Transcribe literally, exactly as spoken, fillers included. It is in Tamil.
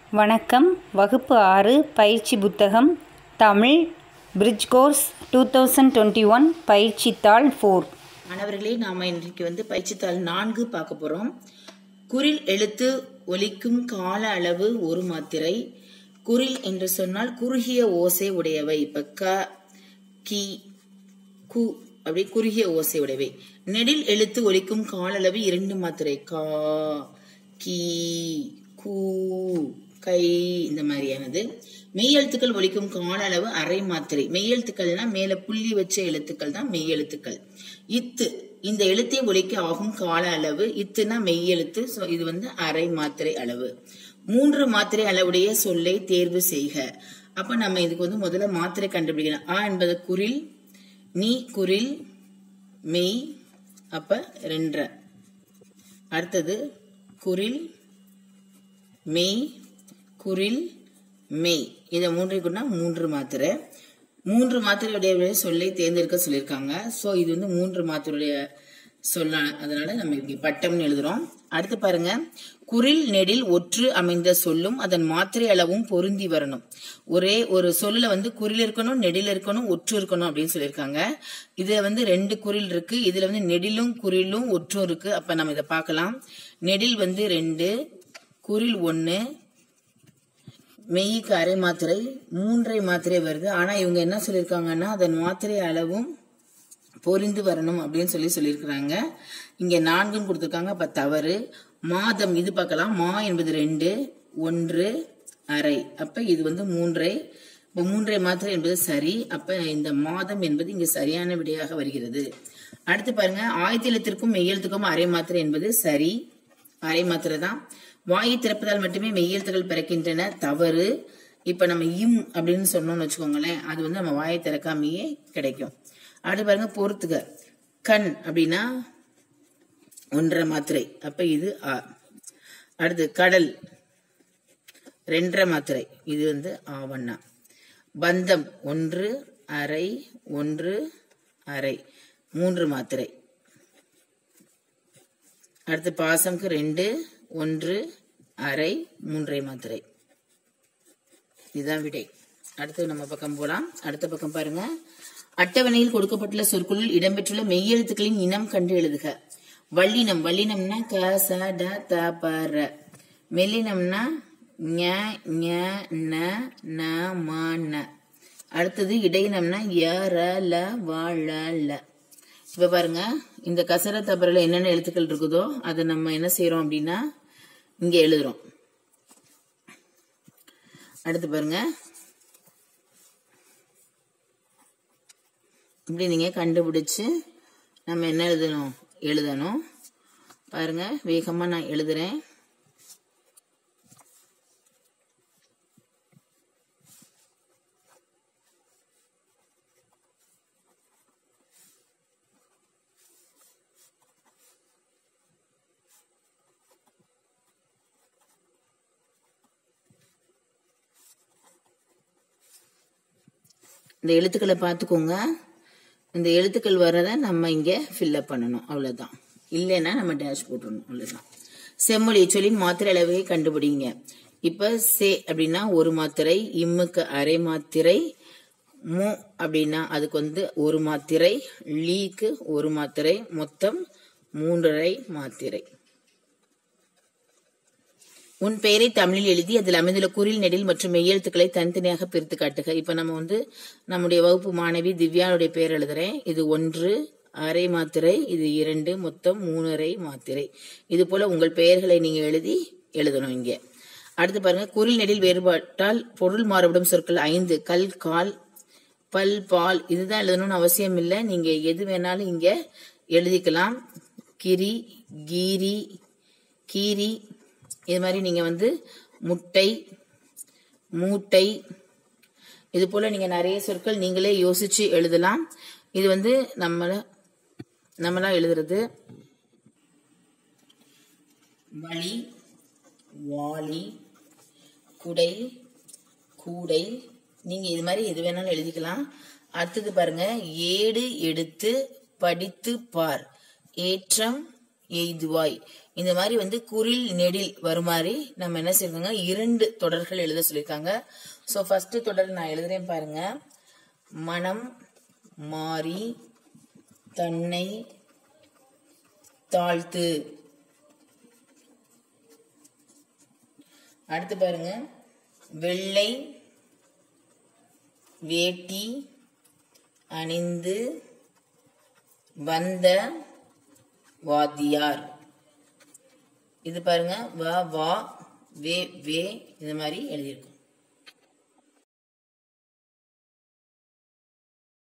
வணக்கம். வகுப்பு ஆறு பயிற்சி புத்தகம் Tamil bridge course two thousand twenty one பயிற்சித்தாள் ஃபோர். மாணவர்களே, நாம இன்றைக்கு வந்து பயிற்சித்தாள் நான்கு பார்க்க போறோம். குறில் எழுத்து ஒலிக்கும் கால அளவு ஒரு மாத்திரை. குறில் என்று சொன்னால் குறுகிய ஓசை உடையவை. இப்ப க, கி, கு அப்படி குறுகிய ஓசை உடையவை. நெடில் எழுத்து ஒலிக்கும் கால அளவு இரண்டு மாத்திரை. கா, கி, கு, கை இந்த மாதிரியானது. மெய்யெழுத்துக்கள் ஒலிக்கும் கால அளவு அரை மாத்திரை. மெய்யெழுத்துக்கள்னா மேல புள்ளி வச்ச எழுத்துக்கள் தான் மெய்யெழுத்துக்கள். இத்து இந்த எழுத்தை ஒலிக்க ஆகும் கால அளவு. இத்துனா மெய்யெழுத்து. இது வந்து அரை மாத்திரை அளவு. மூன்று மாத்திரை அளவுடைய சொல்லை தேர்வு செய்க. அப்ப நம்ம இதுக்கு வந்து முதல்ல மாத்திரை கண்டுபிடிக்கணும். ஆ என்பது குறில், நீ குறில், மெய் அப்ப ரெண்டரை. அடுத்தது குறில், மெய், குறில், மெய். இதை மூன்றை கொண்டா மூன்று மாத்திரை. மூன்று மாத்திரையுடைய சொல்லை தேர்ந்தெடுக்க சொல்லியிருக்காங்க. சோ இது வந்து மூன்று மாத்திரையுடைய சொல்ல, அதனால நம்ம இப்படி பட்டம்னு எழுதுறோம். அடுத்து பாருங்க, குறில் நெடில் ஒற்று அமைந்த சொல்லும் அதன் மாத்திரை அளவும் பொருந்தி வரணும். ஒரே ஒரு சொல்லுல வந்து குறில் இருக்கணும், நெடில் இருக்கணும், ஒற்று இருக்கணும் அப்படின்னு சொல்லியிருக்காங்க. இதுல வந்து ரெண்டு குறில் இருக்கு. இதுல வந்து நெடிலும் குறிலும் ஒற்றும் இருக்கு. அப்ப நம்ம இதை பார்க்கலாம். நெடில் வந்து ரெண்டு, குறில் ஒன்னு, மெய்க்கு அரை மாத்திரை, மூன்றை மாத்திரை வருது. ஆனா இவங்க என்ன சொல்லியிருக்காங்கன்னா அதன் மாத்திரை அளவும் பொரிந்து வரணும் அப்படின்னு சொல்லி சொல்லியிருக்கிறாங்க. இங்க நான்குன்னு கொடுத்துருக்காங்க. அப்ப தவறு. மாதம் இது பார்க்கலாம். மா என்பது ரெண்டு, ஒன்று, அரை. அப்ப இது வந்து மூன்றை. இப்ப மூன்றை மாத்திரை என்பது சரி. அப்ப இந்த மாதம் என்பது இங்க சரியான விடையாக வருகிறது. அடுத்து பாருங்க, ஆயத்தெழுத்திற்கும் மெய்யெழுத்துக்கும் அரை மாத்திரை என்பது சரி. அரை மாத்திரை தான். வாயை திறப்பதால் மட்டுமே மெய்யெழுத்துக்கள் பிறக்கின்றன. தவறு. இப்ப நம்ம இம் அப்படின்னு சொன்னோம்னு வச்சுக்கோங்களேன், அது வந்து நம்ம வாயை திறக்காமையே கிடைக்கும். அடுத்து பாருங்க, பொறுத்துக. கண் அப்படின்னா ஒன்றரை மாத்திரை. அப்ப இது ஆ. அடுத்து கடல் ரெண்டரை மாத்திரை. இது வந்து ஆவண்ணா. பந்தம் ஒன்று, அரை, ஒன்று, அரை, மூன்று மாத்திரை. அடுத்து பாசம்க்கு ரெண்டு, ஒன்று, அரை, மூன்றை மாத்திரை. இதுதான் விடை. அடுத்து நம்ம பக்கம் போலாம். அடுத்த பக்கம் பாருங்க, அட்டவணையில் கொடுக்கப்பட்டுள்ள சொற்களில் இடம்பெற்றுள்ள மெய்யெழுத்துக்களின் இனம் கண்டு எழுதுக. வல்லினம், வல்லினம்னா க, ச, ட, த, ப, ர. மெல்லினம்னா ஞ, ஞ, ந, ந, ம, ந. அடுத்தது இடையினம்னா ய, ர, ல, வ, ழ, ல. இப்ப பாருங்க, இந்த கசர தபரில என்னென்ன எழுத்துக்கள் இருக்குதோ அதை நம்ம என்ன செய்யறோம் அப்படின்னா இங்க எழுதுறோம். அடுத்து பாருங்க, இப்படி நீங்க கண்டுபிடிச்சு நம்ம என்ன எழுதணும் எழுதணும். பாருங்க, வேகமா நான் எழுதுறேன். இந்த எழுத்துக்களை பார்த்துக்கோங்க. இந்த எழுத்துக்கள் வரத நம்ம இங்க ஃபில்அப் பண்ணணும். அவ்வளவுதான். இல்லைன்னா நம்ம டேஷ் போட்டுடணும். அவ்வளவுதான். செம்மொழி சொல்லின் மாத்திரை அளவை கண்டுபிடிங்க. இப்ப சே அப்படின்னா ஒரு மாத்திரை, இம்முக்கு அரை மாத்திரை, மு அப்படின்னா அதுக்கு வந்து ஒரு மாத்திரை, லீக்கு ஒரு மாத்திரை, மொத்தம் மூன்றரை மாத்திரை. உன் பெயரை தமிழில் எழுதி அதில் அமைந்துள்ள குறில், நெடில் மற்றும் மெய்யெழுத்துக்களை தனித்தனியாக பிரித்து காட்டுக. இப்ப நம்ம வந்து நம்முடைய வகுப்பு மாணவி திவ்யாவுடைய பெயர் எழுதுறேன். இது ஒன்று, அரை மாத்திரை, இது இரண்டு, மொத்தம் மூணரை மாத்திரை. இது போல உங்கள் பெயர்களை நீங்க எழுதி எழுதணும் இங்க. அடுத்து பாருங்க, குறில் நெடில் வேறுபாட்டால் பொருள் மாறுபடும் சொற்கள் ஐந்து. கல், கால், பல், பால். இதுதான் எழுதணும்னு அவசியம் இல்லை. நீங்க எது வேணாலும் இங்க எழுதிக்கலாம். கிரி, கீரி, கீரி. இது மாதிரி நீங்க வந்து முட்டை, மூட்டை, இது போல நீங்க நிறைய சொற்கள் நீங்களே யோசிச்சு எழுதலாம். இது வந்து நம்மள நம்மளா எழுதுறது. வழி, வாளி, குடை, கூடை. நீங்க இது மாதிரி எது வேணாலும் எழுதிக்கலாம். அடுத்தது பாருங்க, ஏடு எடுத்து படித்து பார். ஏற்றம், எய்துவாய். இந்த மாதிரி வந்து குறில் நெடில் வரும் மாதிரி நம்ம என்ன செய்யறாங்க, இரண்டு தொடர்கள் எழுத சொல்லியிருக்காங்க. சோ ஃபர்ஸ்ட் தொடர் நான் எழுதுறேன் பாருங்க. மனம் மாறி தன்னை தாழ்த்து. அடுத்து பாருங்க, வெள்ளை வேட்டி அணிந்து வந்த வாத்தியார். இது பாருங்க, வ வா வே வே இந்த மாதிரி எழுதியிருக்கும்.